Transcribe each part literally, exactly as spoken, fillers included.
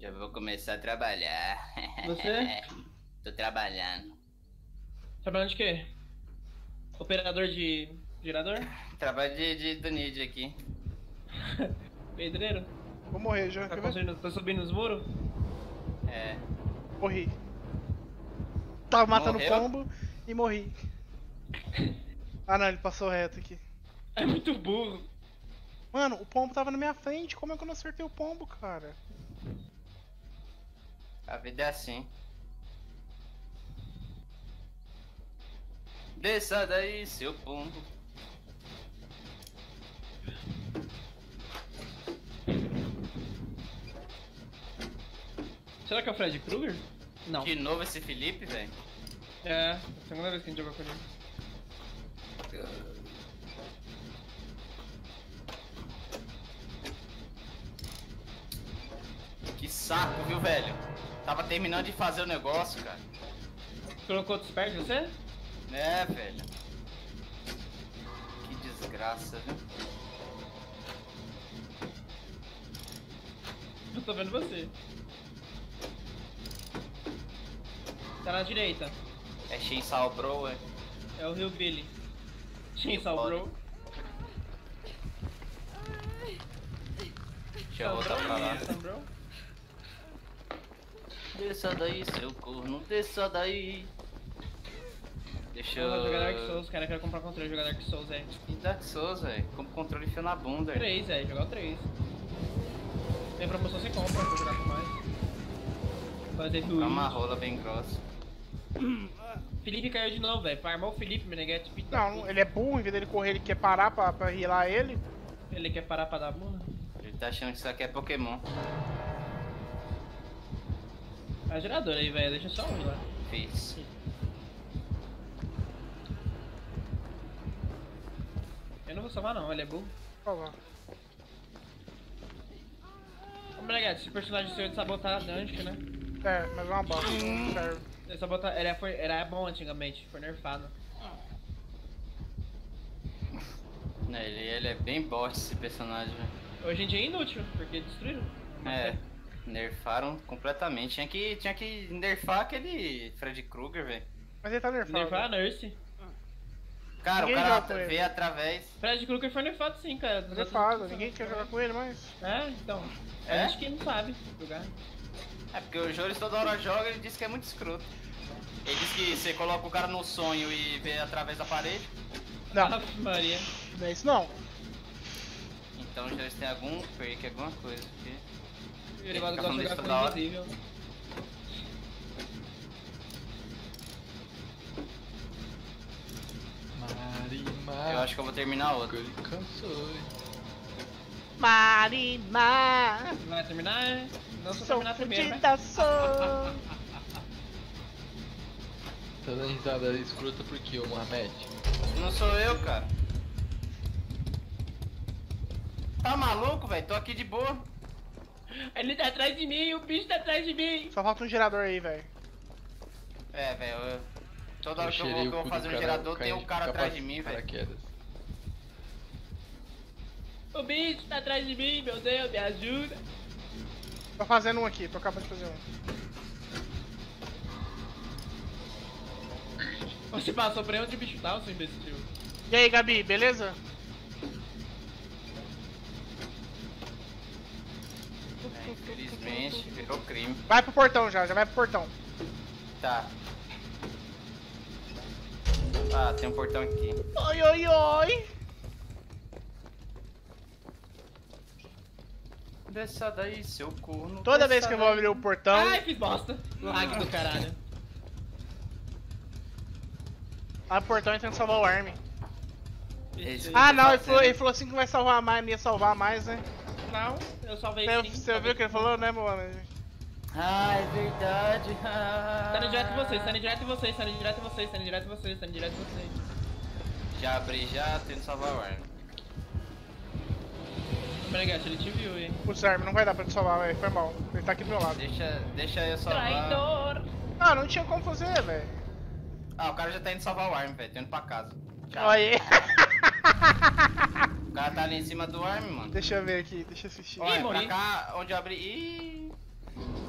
Já vou começar a trabalhar. Você? Tô trabalhando. Trabalhando de quê? Operador de gerador? Trabalho de, de do Nid aqui. Pedreiro? Vou morrer já, Tá, quer ver? construindo, tá subindo os muros? É. Morri. Tava matando Morreu? pombo e morri. Ah não, ele passou reto aqui. É muito burro. Mano, o pombo tava na minha frente, como é que eu não acertei o pombo, cara? A vida é assim. Desça daí, seu pombo. Será que é o Fred Krueger? Não. De novo esse Felipe, velho. É, a segunda vez que a gente jogou com ele. Que saco, viu, velho? Tava terminando de fazer o negócio, cara. Colocou outros perto de você? É, velho. Que desgraça, viu? Eu tô vendo você. Tá na direita. É Chainsaw Bro, é? É o Hillbilly. Chainsaw Bro. Deixa eu voltar pra lá. Chainsaw Bro. Desça daí, seu corno, desça daí. Deixa Eu vou jogar Dark eu... Souls, cara. Eu quero comprar controle e jogar Dark Souls, é. E Dark Souls, velho. Como controle enfia na bunda, velho. três, é. Jogar o três. Tem promoção, você compra pra jogar com mais. Fazer É build. uma rola bem grossa. Felipe caiu de novo, velho. Farmou o Felipe, Meneghete. Não, ele é burro, em vez dele correr, ele quer parar pra, pra healar ele. Ele quer parar pra dar burra. Ele tá achando que isso aqui é Pokémon. A geradora aí, velho. Deixa só um lá. Fiz. Eu não vou salvar não, ele é burro. Ó lá. Ô, Meneghete, esse personagem seu de sabotar a Dungeon, né? É, mas é uma bosta, não serve. Ele sabotar... Era, foi, era bom antigamente, foi nerfado. Ele, ele é bem bosta esse personagem, velho. Hoje em dia é inútil, porque destruíram. É, nerfaram completamente. Tinha que, tinha que nerfar aquele Fred Krueger, velho. Mas ele tá nerfado. Nerfar a Nurse. Cara, Ninguém o joga cara com ele. veio através. Fred Krueger foi nerfado sim, cara. Dos Nerfado, outros- ninguém quer jogar com ele mais. É, então. É? A gente que não sabe jogar. É porque o Joris toda hora joga e ele diz que é muito escroto. Ele diz que você coloca o cara no sonho e vê através da parede. Não, Ave Maria. não é isso não. Então o Joris tem algum perk, alguma coisa. Porque... Ele gosta fica de falando jogar isso com toda hora. invisível. Marimar. Eu acho que eu vou terminar outro. Ele cansou. Marimar, Vai terminar, é? Não se eu sou terminar primeiro, né? fudida, sou. Tá dando risada escrota por quê, ô Mohamed? Não sou eu, cara. Tá maluco, velho? Tô aqui de boa. Ele tá atrás de mim, o bicho tá atrás de mim. Só falta um gerador aí, velho. É, velho. eu- Toda hora que eu vou, cheirei que o eu vou cu do fazer um cara gerador, tem caindo um cara de atrás capa- de mim, velho. paraquedas. O bicho tá atrás de mim, meu Deus, me ajuda. Tô fazendo um aqui, tô acabando de fazer um. Você passou por aí onde o bicho tá, seu imbecil. E aí, Gabi, beleza? É, infelizmente, virou crime. Vai pro portão já, já vai pro portão. Tá. Ah, tem um portão aqui. Oi, oi, oi. Desça daí, seu corno. Toda vez desça que eu vou daí. abrir o portão, Ai, fiz bosta. Lag do caralho. abre o portão e tenta salvar o Armin. Esse- Ah, não, ele fazendo. falou, ele falou assim que vai salvar mais, não ia salvar mais, né? Não, eu salvei Você, sim. você salvei viu o que ele sim. falou, né, mano? Ah, é verdade. Ah. Tá indo direto em vocês, tá indo direto em vocês, tá indo direto em vocês, tá indo direto em vocês, tá indo direto em vocês. Já abri, já tento salvar o Armin. Ô, Meneghete, ele te viu, hein? Putz, Armin, não vai dar pra te salvar, velho, foi mal. Ele tá aqui do meu lado. Deixa, deixa eu salvar. Traidor! Ah, não tinha como fazer, velho. Ah, o cara já tá indo salvar o Armin, velho. Tô indo pra casa. Tchau. Olha aí. O cara tá ali em cima do Armin, mano. Deixa eu ver aqui, deixa eu assistir. Olha, pra morri. cá, onde eu abri. Ih.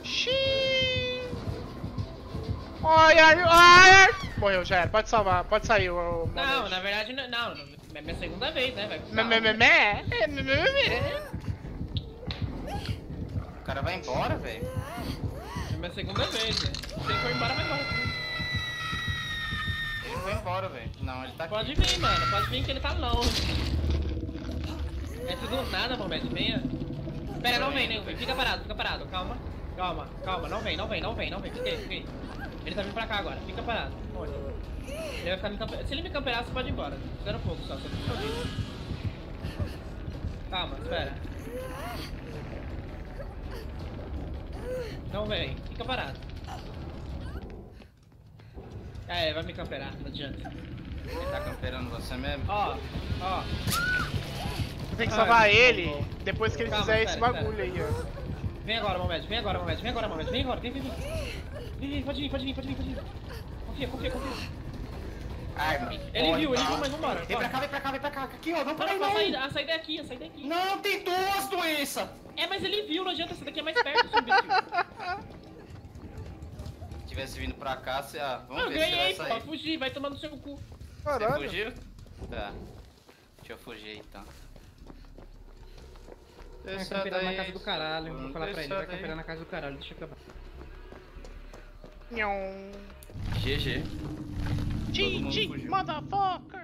Xiii. Ai, ai, ai. Morreu, já era. Pode salvar, pode sair o... Não, na verdade, não, não, é minha segunda vez, né, velho? Me, me, me, me. É, me, me, me, me. O cara vai embora, velho. É minha segunda vez, velho. Se ele for embora, vai embora. Ele foi embora, velho. Não, ele tá aqui. Pode vir, mano, pode vir que ele tá longe. É tudo nada, Mohamed, venha. Pera, não vem, nego, fica parado, fica parado, calma. Calma, calma, não vem, não vem, não vem, não vem, fica aí, fica aí. Ele tá vindo pra cá agora, fica parado. Olha. Ele vai ficar me campeando. Se ele me camperar, você pode ir embora. Espera um pouco só, só fica ouvindo. Calma, espera. Não vem, fica parado. É, vai me camperar, não adianta. Ele tá camperando você mesmo? Ó, ó. Tem que Ah, salvar tá ele bom. depois que ele Calma, fizer espera, esse bagulho espera. aí, ó. Vem agora, Mohamed, vem agora, Mohamed, vem agora, Mohamed, vem agora, vem, vem, vem. Vem, vem, pode vir, pode vir, pode vir, pode vir. Confia, confia, confia. Ai, mano. Ele Pode, viu, ele tá. viu, mas vambora. Vem pra cá, vem pra cá, vem pra cá. Aqui, ó, não Não, para aí, não, a não. saída, a saída é aqui, a saída é aqui. Não, tem duas doenças. É, mas ele viu, não adianta, essa daqui é mais perto, seu imbecil. Se tivesse vindo pra cá, você... Ah, vamos Eu ver se você vai ganhei, pô, sair. fugir, vai tomar no seu cu. Você Caralho. fugiu? Tá. Deixa eu fugir, então. Vai Deixa camperar na daí, casa do caralho, vou falar pra ele, deixa vai daí. camperar na casa do caralho, deixa eu acabar. Nhon. G G. Tchim, mundo tchim, fugiu. motherfucker.